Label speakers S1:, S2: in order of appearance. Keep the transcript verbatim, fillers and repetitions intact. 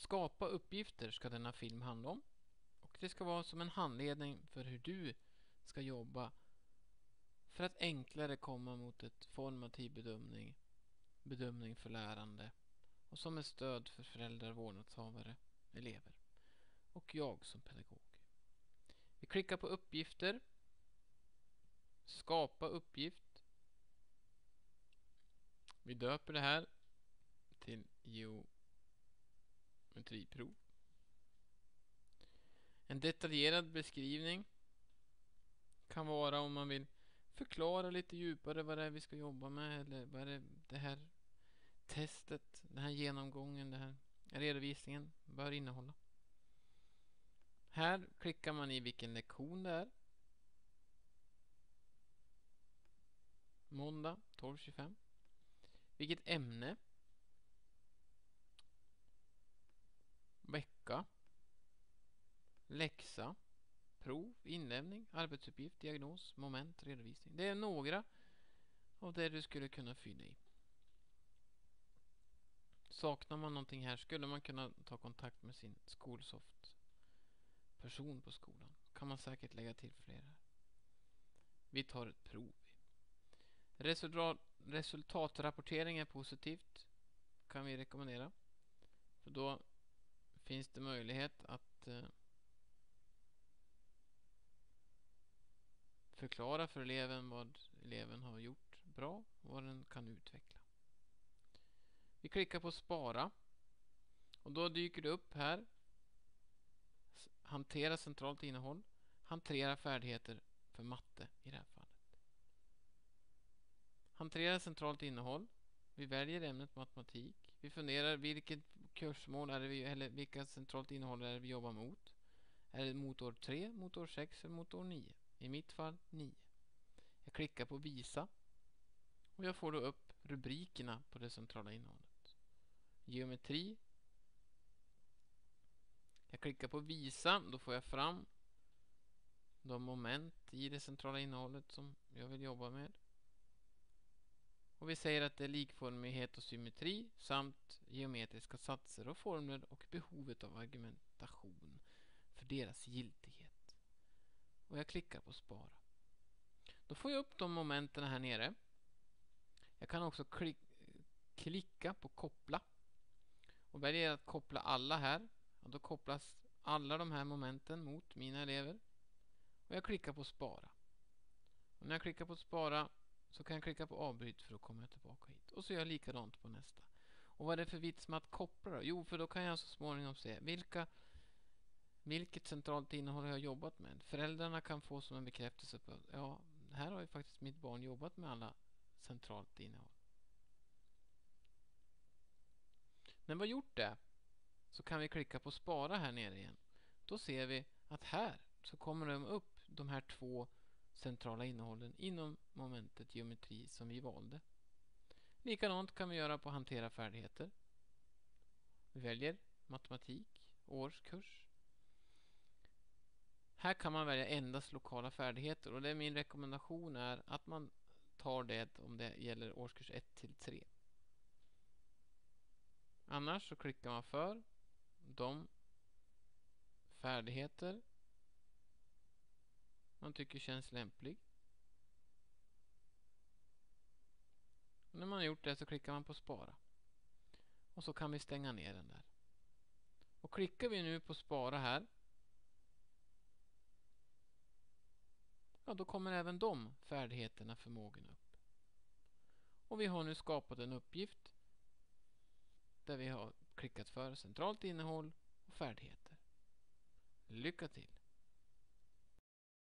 S1: Skapa uppgifter ska denna film handla om. Och det ska vara som en handledning för hur du ska jobba för att enklare komma mot ett formativ bedömning, bedömning för lärande och som ett stöd för föräldrar, vårdnadshavare, elever och jag som pedagog. Vi klickar på uppgifter, skapa uppgift. Vi döper det här till geometriprov. En detaljerad beskrivning kan vara om man vill förklara lite djupare vad det är vi ska jobba med, eller vad är det, det här testet, den här genomgången, den här redovisningen bör innehålla. Här klickar man i vilken lektion det är. Måndag tolv tjugofem. Vilket ämne. Vecka. Läxa. Prov, inlämning, arbetsuppgift, diagnos, moment, redovisning. Det är några av det du skulle kunna fylla i. Saknar man någonting här skulle man kunna ta kontakt med sin Skolsoft person på skolan. Kan man säkert lägga till flera. Vi tar ett prov. Resultat, resultatrapportering är positivt. Kan vi rekommendera. För då finns det möjlighet att eh, förklara för eleven vad eleven har gjort bra och vad den kan utveckla. Vi klickar på spara. Och då dyker det upp här. Hantera centralt innehåll. Hantera färdigheter för matte i det här fallet. Hantera centralt innehåll. Vi väljer ämnet matematik. Vi funderar vilket kursmål är det vi, eller vilka centralt innehåll är det vi jobbar mot. Är det mot år tre, mot år sex eller mot år nio? I mitt fall nio. Jag klickar på visa. Och jag får då upp rubrikerna på det centrala innehållet. Geometri. Jag klickar på visa. Då får jag fram de moment i det centrala innehållet som jag vill jobba med. Och vi säger att det är likformighet och symmetri samt geometriska satser och formler och behovet av argumentation för deras giltighet. Och jag klickar på spara. Då får jag upp de momenten här nere. Jag kan också klick- klicka på koppla. Och väljer att koppla alla här. Och då kopplas alla de här momenten mot mina elever. Och jag klickar på spara. Och när jag klickar på spara så kan jag klicka på avbryt för att komma tillbaka hit. Och så gör jag likadant på nästa. Och vad är det för vits med att koppla då? Jo, för då kan jag så småningom se vilka, vilket centralt innehåll jag har jobbat med. Föräldrarna kan få som en bekräftelse på ja, här har ju faktiskt mitt barn jobbat med alla centralt innehåll. När vi har gjort det så kan vi klicka på spara här nere igen. Då ser vi att här så kommer de upp de här två centrala innehållen inom momentet geometri som vi valde. Likadant kan vi göra på hantera färdigheter. Vi väljer matematik, årskurs. Här kan man välja endast lokala färdigheter och det är min rekommendation är att man tar det om det gäller årskurs ett till tre. Annars så klickar man för de färdigheter man tycker känns lämplig. Och när man har gjort det så klickar man på spara. Och så kan vi stänga ner den där. Och klickar vi nu på spara här. Ja, då kommer även de färdigheterna förmågan upp. Och vi har nu skapat en uppgift där vi har klickat för centralt innehåll och färdigheter. Lycka till!